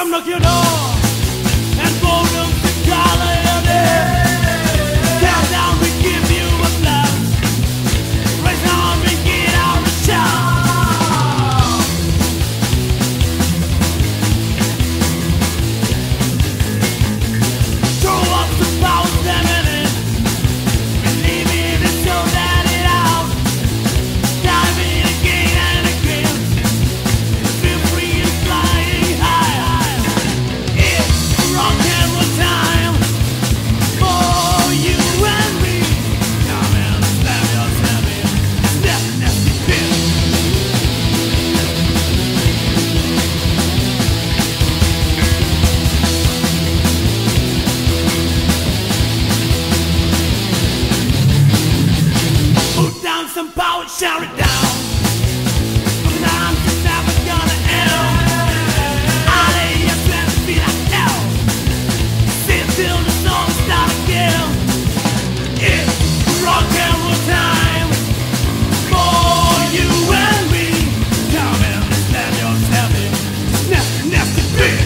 come knock your door and fold up the collar of it. Count down, we give you a blast. Raise on, we get out of town. Throw up the power, damn it. Believe it and so that it out. Dive in again and again. Feel free and flying high. It's rock and roll time for you and me. Come and slam yourself in. Step, nasty bitch. Put down some power, shout it down. Sometimes it's never gonna end. I lay your sweat and feel like hell. Sit till the song start again. It's rock and roll time for you and me. Come and slam yourself in. Nasty, nasty bitch.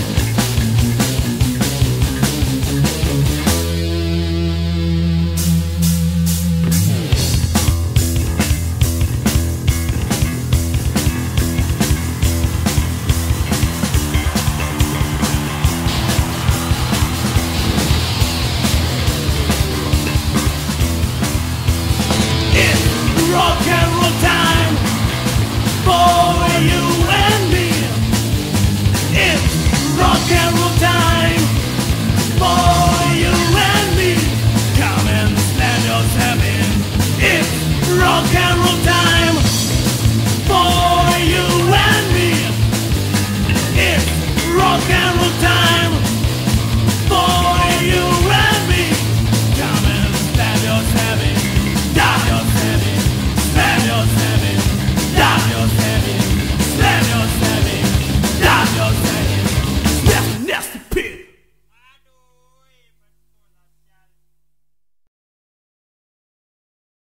Rock and roll time for you and me. It's rock and roll time for you and me. Come and slam yourself in. It's rock and roll time for you and me. It's rock and roll.